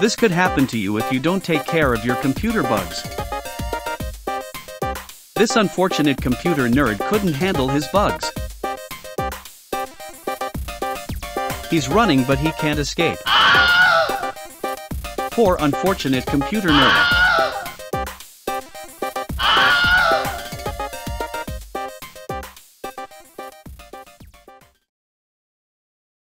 This could happen to you if you don't take care of your computer bugs. This unfortunate computer nerd couldn't handle his bugs. He's running but he can't escape. Poor unfortunate computer nerd.